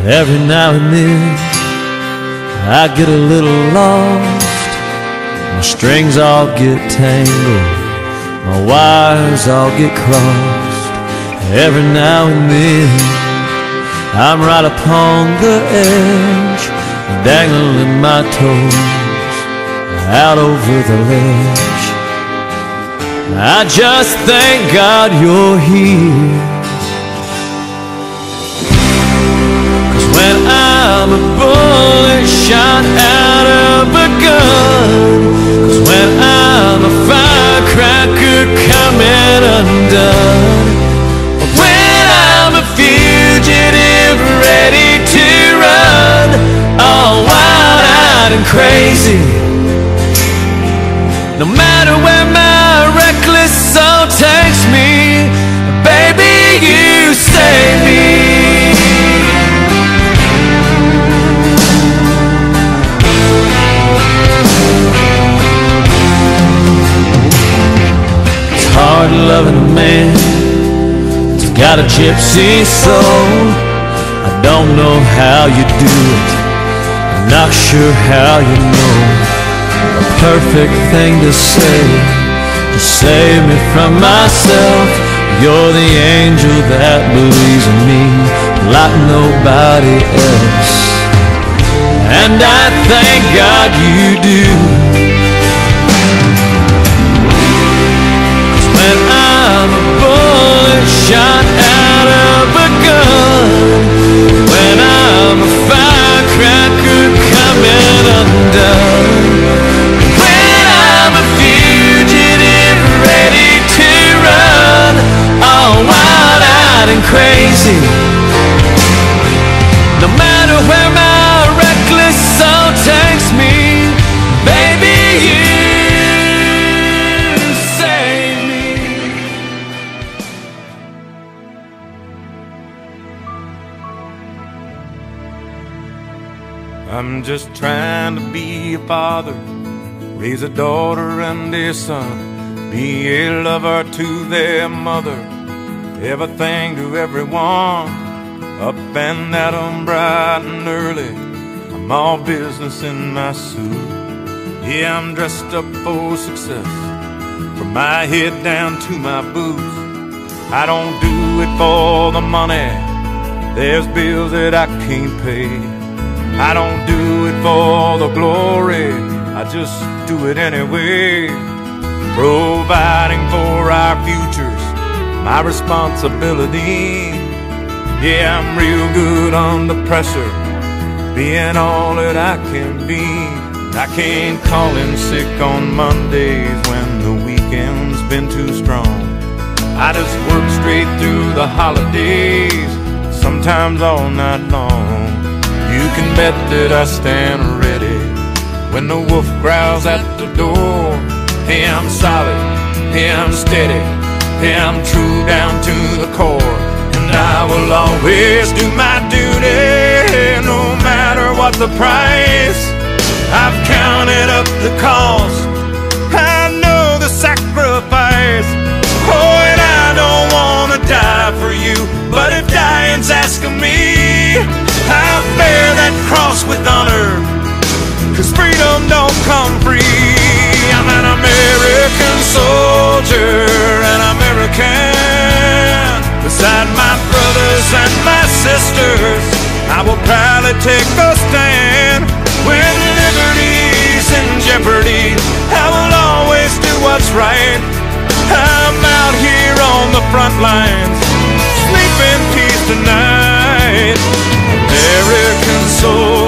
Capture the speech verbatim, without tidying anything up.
Every now and then I get a little lost, my strings all get tangled, my wires all get crossed. Every now and then I'm right upon the edge, dangling my toes out over the ledge. I just thank God you're here, 'cause when I'm a bullet shot out of a gun, 'cause when I'm a firecracker coming undone, when I'm a fugitive ready to run, all wild-eyed and crazy, no matter where my reckless soul takes me, baby, you save me. It's hard loving a man that's got a gypsy soul. I don't know how you do it, I'm not sure how you know. A perfect thing to say, to save me from myself. You're the angel that believes in me like nobody else, and I thank God you do. 'Cause when I'm a bullet shot out of a gun, when I'm a firecracker coming undone, and crazy, no matter where my reckless soul takes me, baby, you save me. I'm just trying to be a father, raise a daughter and a son, be a lover to their mother, everything to everyone, up and at 'em bright and early. I'm all business in my suit. Yeah, I'm dressed up for success, from my head down to my boots. I don't do it for the money, there's bills that I can't pay. I don't do it for the glory, I just do it anyway. Providing for our futures, my responsibility. Yeah, I'm real good under pressure, being all that I can be. I can't call in sick on Mondays when the weekend's been too strong. I just work straight through the holidays, sometimes all night long. You can bet that I stand ready when the wolf growls at the door. Hey, I'm solid, hey, I'm steady, hey, I'm true down to the core, and I will always do my duty, no matter what the price. I've counted up the cost, I know the sacrifice. Oh, and I don't want to die for you, but if dying's asking me, I'll bear that cross with honor, 'cause freedom don't come free. I'm an American soldier, an American. Beside my brothers and my sisters, I will proudly take a stand. When liberty's in jeopardy, I will always do what's right. I'm out here on the front lines, sleep in peace tonight. American soldier.